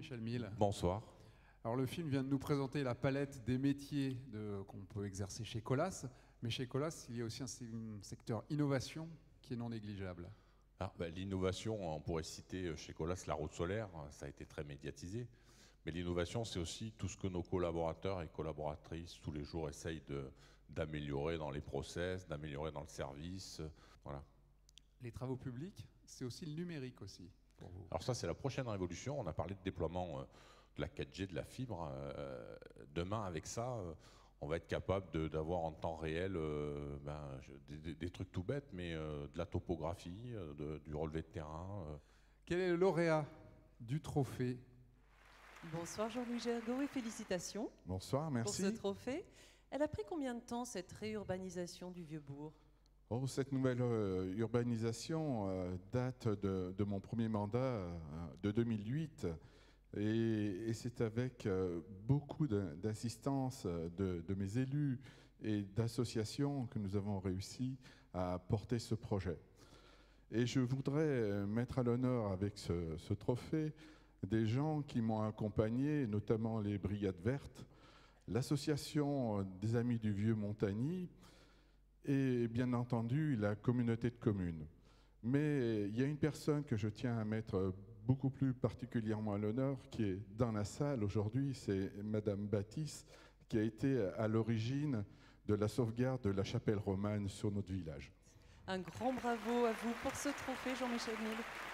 Jean-Michel Mille. Bonsoir. Alors le film vient de nous présenter la palette des métiers qu'on peut exercer chez Colas, mais chez Colas, il y a aussi un secteur innovation qui est non négligeable. L'innovation, on pourrait citer chez Colas la route solaire, ça a été très médiatisé. Mais l'innovation, c'est aussi tout ce que nos collaborateurs et collaboratrices tous les jours essayent d'améliorer dans les process, d'améliorer dans le service. Voilà. Les travaux publics, c'est aussi le numérique aussi pour vous. Alors ça, c'est la prochaine révolution. On a parlé de déploiement de la 4G, de la fibre. Demain, avec ça, on va être capable d'avoir en temps réel des trucs tout bêtes, mais de la topographie, du relevé de terrain. Quel est le lauréat du trophée? Bonsoir Jean-Louis Gergaud et félicitations. Bonsoir, merci. Pour ce trophée. Elle a pris combien de temps cette réurbanisation du Vieux-Bourg? Cette nouvelle urbanisation date de mon premier mandat de 2008 et c'est avec beaucoup d'assistance de mes élus et d'associations que nous avons réussi à porter ce projet. Et je voudrais mettre à l'honneur avec ce trophée des gens qui m'ont accompagné, notamment les Brigades Vertes, l'association des Amis du Vieux Montagny et bien entendu la communauté de communes. Mais il y a une personne que je tiens à mettre beaucoup plus particulièrement à l'honneur qui est dans la salle aujourd'hui, c'est Madame Baptiste qui a été à l'origine de la sauvegarde de la chapelle romane sur notre village. Un grand bravo à vous pour ce trophée, Jean-Michel Mille.